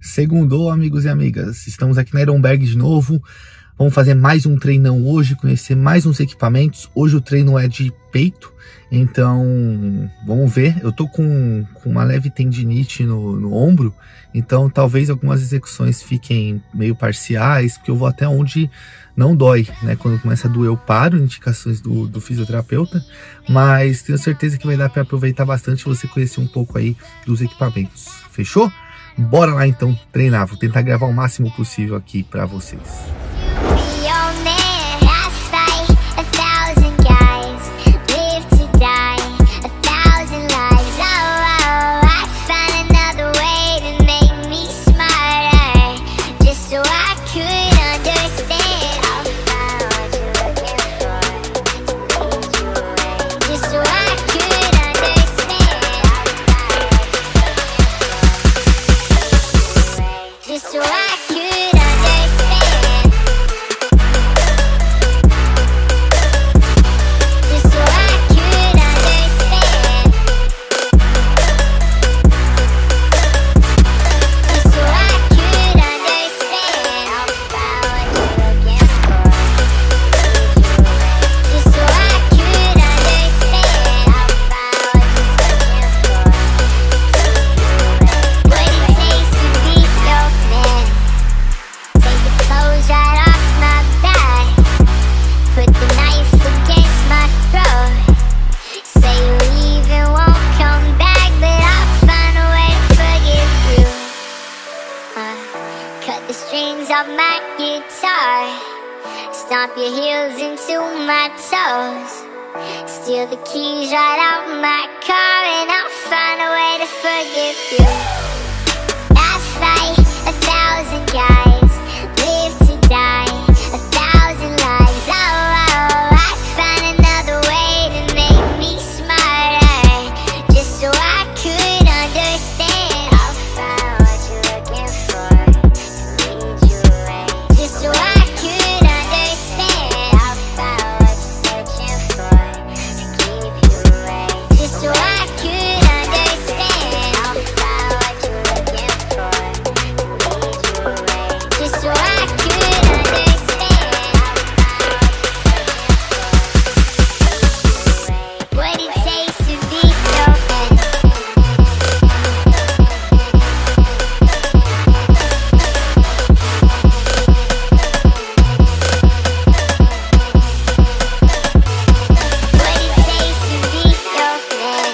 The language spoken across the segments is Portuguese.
Segundou, amigos e amigas. Estamos aqui na Ironberg de novo. Vamos fazer mais um treinão hoje, conhecer mais uns equipamentos. Hoje o treino é de peito, então vamos ver. Eu tô com uma leve tendinite no ombro, então talvez algumas execuções fiquem meio parciais, porque eu vou até onde não dói, né? Quando começa a doer eu paro, indicações do fisioterapeuta, mas tenho certeza que vai dar para aproveitar bastante você conhecer um pouco aí dos equipamentos. Fechou? Bora lá então treinar, vou tentar gravar o máximo possível aqui para vocês. Stomp your heels into my toes. Steal the keys right out my car, and I'll find a way to forgive you. I fight 1,000 guys, live to die 1,000 lives. Oh, I find another way to make me smarter, just so I could understand. I'll find what you're looking for, to lead you away, just so I could understand. I'll find what you're searching for, to keep you away, just so I could understand. I'll find what you're looking for, to lead you away, just so I could understand. What it takes to be your man. What it takes to be your man.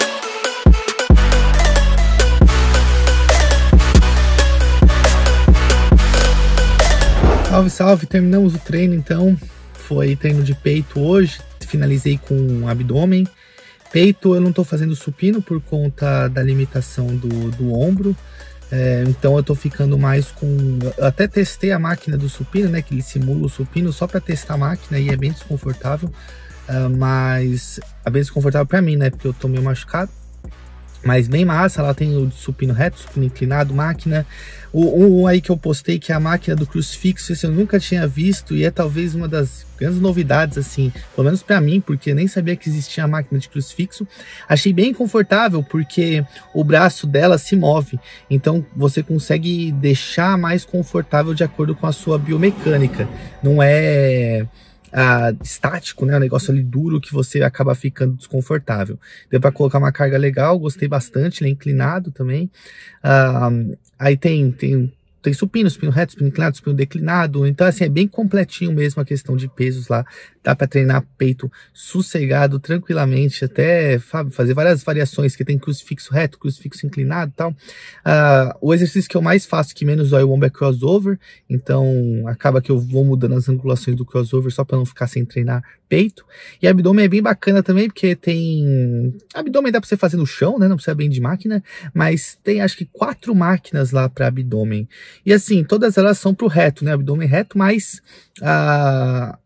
Salve, salve! Terminamos o treino então. Foi treino de peito hoje. Finalizei com abdômen. Peito eu não tô fazendo supino por conta da limitação do ombro. Então eu tô ficando mais com... Eu até testei a máquina do supino, né? Que ele simula o supino só para testar a máquina e é bem desconfortável. Mas é bem desconfortável para mim, né? Porque eu tô meio machucado. Mas bem massa, ela tem o supino reto, supino inclinado, máquina. Um aí que eu postei, que é a máquina do crucifixo, esse eu nunca tinha visto e é talvez uma das grandes novidades, assim, pelo menos pra mim, porque eu nem sabia que existia a máquina de crucifixo. Achei bem confortável, porque o braço dela se move, então você consegue deixar mais confortável de acordo com a sua biomecânica. Não é... estático, né? Um negócio ali duro que você acaba ficando desconfortável. Deu para colocar uma carga legal, gostei bastante, ele é inclinado também. Aí tem supino reto, supino inclinado, supino declinado. Então, assim, é bem completinho mesmo a questão de pesos lá. Dá para treinar peito sossegado, tranquilamente, até fazer várias variações, que tem crucifixo reto, crucifixo inclinado e tal. O exercício que eu mais faço, que menos dói o ombro, é crossover. Então, acaba que eu vou mudando as angulações do crossover só para não ficar sem treinar peito. E abdômen é bem bacana também, porque tem... Abdômen dá para você fazer no chão, né? Não precisa bem de máquina, mas tem acho que 4 máquinas lá para abdômen. E assim, todas elas são pro reto, né? Abdômen reto, mas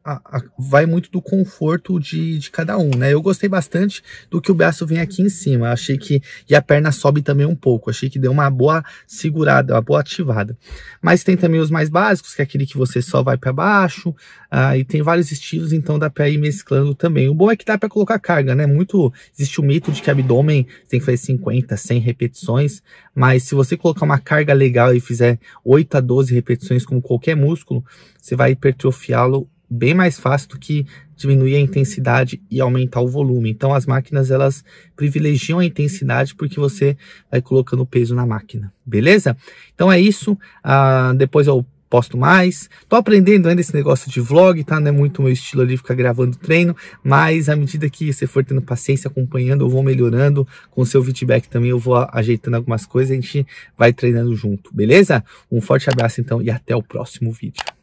vai muito do conforto de cada um, né? Eu gostei bastante do que o braço vem aqui em cima. Achei que... E a perna sobe também um pouco. Achei que deu uma boa segurada, uma boa ativada. Mas tem também os mais básicos, que é aquele que você só vai para baixo. E tem vários estilos, então dá para ir mesclando também. O bom é que dá para colocar carga, né? Existe o mito de que abdômen tem que fazer 50, 100 repetições. Mas se você colocar uma carga legal e fizer 8 a 12 repetições com qualquer músculo, você vai hipertrofiá-lo bem mais fácil do que diminuir a intensidade e aumentar o volume. Então as máquinas, elas privilegiam a intensidade porque você vai colocando peso na máquina, beleza? Então é isso, depois eu posto mais. Tô aprendendo ainda esse negócio de vlog, tá? Não é muito meu estilo ali ficar gravando treino, mas à medida que você for tendo paciência acompanhando, eu vou melhorando. Com o seu feedback também eu vou ajeitando algumas coisas, a gente vai treinando junto, beleza? Um forte abraço então e até o próximo vídeo.